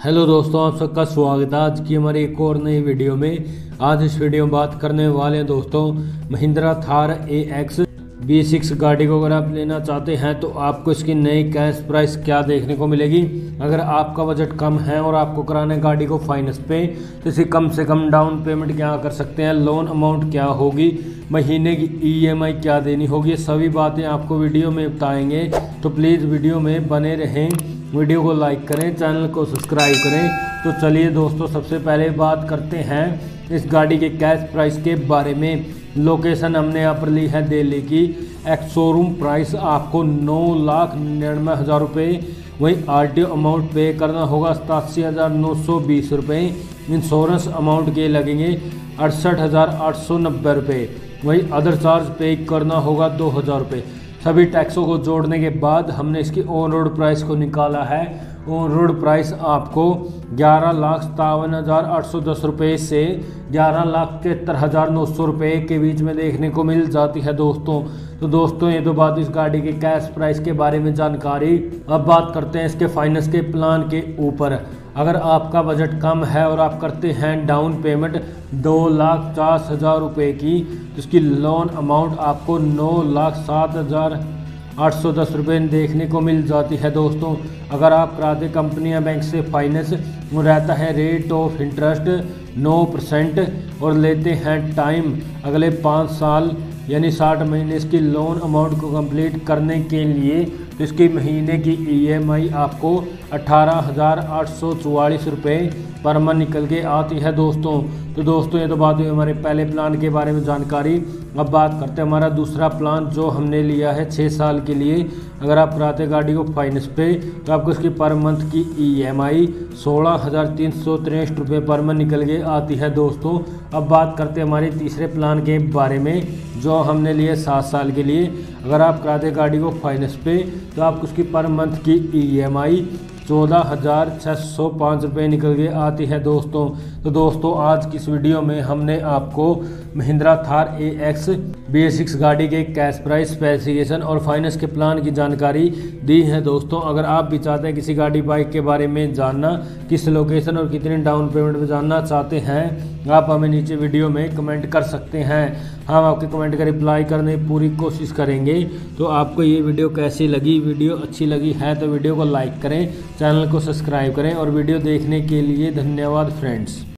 Hello दोस्तों, आप सबका स्वागत है आज की हमारी एक और नई वीडियो में। आज इस वीडियो में बात करने वाले हैं दोस्तों महिंद्रा थार AX B6 गाड़ी को अगर आप लेना चाहते हैं तो आपको इसकी नई कैश प्राइस क्या देखने को मिलेगी। अगर आपका बजट कम है और आपको कराना है गाड़ी को फाइनेंस पे तो इसकी कम से कम डाउन पेमेंट क्या कर सकते हैं, लोन अमाउंट क्या होगी, महीने की EMI क्या देनी होगी, ये सभी बातें आपको वीडियो में बताएंगे। तो प्लीज़ वीडियो में बने रहें, वीडियो को लाइक करें, चैनल को सब्सक्राइब करें। तो चलिए दोस्तों, सबसे पहले बात करते हैं इस गाड़ी के कैश प्राइस के बारे में। लोकेशन हमने यहाँ पर ली है दिल्ली की। एक्स शोरूम प्राइस आपको 9,99,000 रुपये। वहीं RTO अमाउंट पे करना होगा 87,920 रुपये। इंश्योरेंस अमाउंट के लगेंगे 68,890 रुपये। वहीं अदर चार्ज पे करना होगा 2,000 रुपये। सभी टैक्सों को जोड़ने के बाद हमने इसकी ऑन रोड प्राइस को निकाला है। ऑन रोड प्राइस आपको 11,57,810 रुपये से 11,73,900 रुपये के बीच में देखने को मिल जाती है दोस्तों। तो दोस्तों, ये तो बात इस गाड़ी के कैश प्राइस के बारे में जानकारी। अब बात करते हैं इसके फाइनेंस के प्लान के ऊपर। अगर आपका बजट कम है और आप करते हैं डाउन पेमेंट 2,50,000 रुपये की तो इसकी लोन अमाउंट आपको 9,07,810 रुपये देखने को मिल जाती है दोस्तों। अगर आप कराते कंपनी या बैंक से फाइनेंस रहता है रेट ऑफ इंटरेस्ट 9% और लेते हैं टाइम अगले 5 साल यानी 60 महीने इसकी लोन अमाउंट को कंप्लीट करने के लिए, तो इसकी महीने की EMI आपको 18,844 रुपये पर मंथ निकल के आती है दोस्तों। तो दोस्तों, ये तो बात हुई हमारे पहले प्लान के बारे में जानकारी। अब बात करते हैं हमारा दूसरा प्लान जो हमने लिया है 6 साल के लिए। अगर आप कराते गाड़ी को फाइनेंस पे तो आपको इसकी पर मंथ की EMI 16,363 रुपये पर मंथ निकल के आती है दोस्तों। अब बात करते हैं हमारे तीसरे प्लान के बारे में जो हमने लिए 7 साल के लिए। अगर आप कराते गाड़ी को फाइनेंस पे तो आपको उसकी पर मंथ की EMI 14,605 रुपये निकल के आती है दोस्तों। तो दोस्तों, आज की इस वीडियो में हमने आपको महिंद्रा थार AX B6 गाड़ी के कैश प्राइस, स्पेसिफिकेशन और फाइनेंस के प्लान की जानकारी दी है दोस्तों। अगर आप भी चाहते हैं किसी गाड़ी बाइक के बारे में जानना, किस लोकेशन और कितने डाउन पेमेंट में जानना चाहते हैं, आप हमें नीचे वीडियो में कमेंट कर सकते हैं। हम आपके कमेंट का रिप्लाई करने की पूरी कोशिश करेंगे। तो आपको ये वीडियो कैसी लगी? वीडियो अच्छी लगी है तो वीडियो को लाइक करें, चैनल को सब्सक्राइब करें और वीडियो देखने के लिए धन्यवाद फ्रेंड्स।